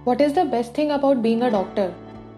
What is the best thing about being a doctor?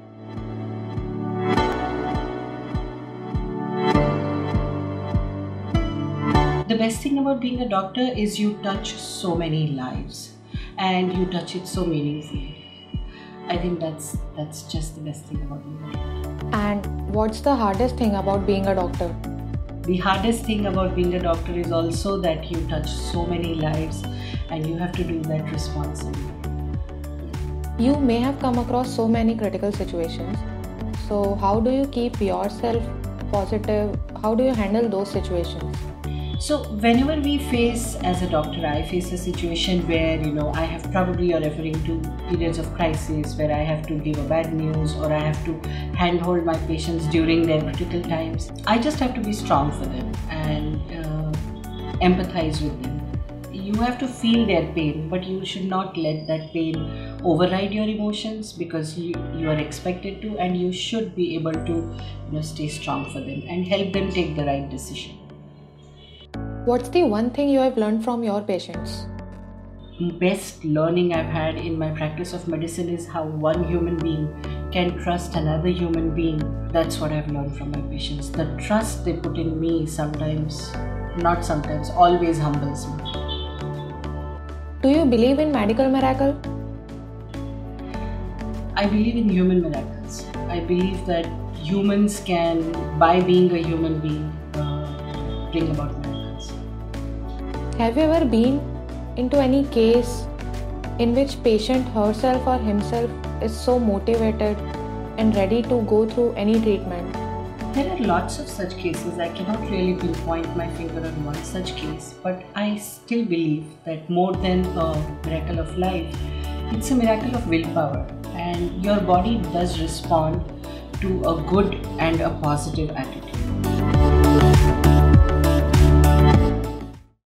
The best thing about being a doctor is you touch so many lives and you touch it so meaningfully. I think that's just the best thing about being a doctor. And what's the hardest thing about being a doctor? The hardest thing about being a doctor is also that you touch so many lives and you have to do that responsibly. You may have come across so many critical situations. So, how do you keep yourself positive? How do you handle those situations? So whenever we face, as a doctor, I face a situation where, I have probably, you're referring to periods of crisis where I have to give a bad news or I have to handhold my patients during their critical times. I just have to be strong for them and empathize with them. You have to feel their pain, but you should not let that pain override your emotions, because you are expected to, and you should be able to stay strong for them and help them take the right decision. What's the one thing you have learned from your patients? Best learning I've had in my practice of medicine is how one human being can trust another human being. That's what I've learned from my patients. The trust they put in me always humbles me. Do you believe in medical miracle? I believe in human miracles. I believe that humans can, by being a human being, bring about miracles. Have you ever been into any case in which patient herself or himself is so motivated and ready to go through any treatment? There are lots of such cases. I cannot really pinpoint my finger on one such case, but I still believe that more than a miracle of life, it's a miracle of willpower, and your body does respond to a good and a positive attitude.